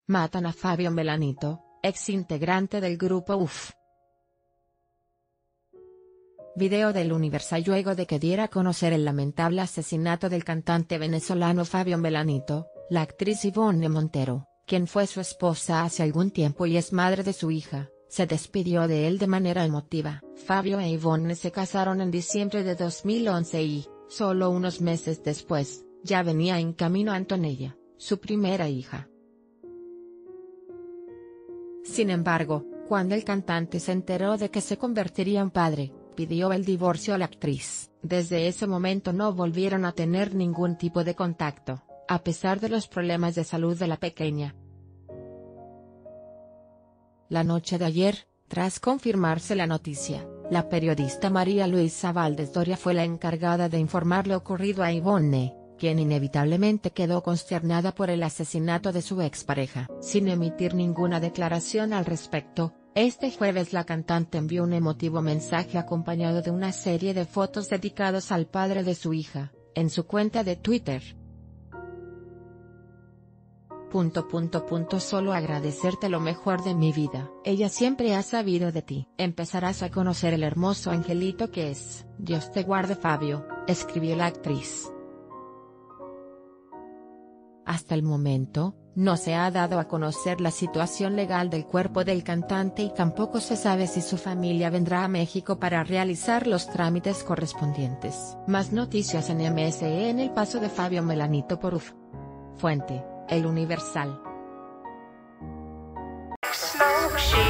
Matan a Fabio Melanito, ex integrante del grupo UF. Video del Universal luego de que diera a conocer el lamentable asesinato del cantante venezolano Fabio Melanito, la actriz Ivonne Montero, quien fue su esposa hace algún tiempo y es madre de su hija, se despidió de él de manera emotiva. Fabio e Ivonne se casaron en diciembre de 2011 y, solo unos meses después, ya venía en camino Antonella, su primera hija. Sin embargo, cuando el cantante se enteró de que se convertiría en padre, pidió el divorcio a la actriz. Desde ese momento no volvieron a tener ningún tipo de contacto, a pesar de los problemas de salud de la pequeña. La noche de ayer, tras confirmarse la noticia, la periodista María Luisa Valdés Doria fue la encargada de informar lo ocurrido a Ivonne, quien inevitablemente quedó consternada por el asesinato de su expareja. Sin emitir ninguna declaración al respecto, este jueves la cantante envió un emotivo mensaje acompañado de una serie de fotos dedicados al padre de su hija, en su cuenta de Twitter. Solo agradecerte lo mejor de mi vida. Ella siempre ha sabido de ti. Empezarás a conocer el hermoso angelito que es. Dios te guarde, Fabio, escribió la actriz. Hasta el momento, no se ha dado a conocer la situación legal del cuerpo del cantante y tampoco se sabe si su familia vendrá a México para realizar los trámites correspondientes. Más noticias en MSE en el paso de Fabio Melanito por UF. Fuente: El Universal.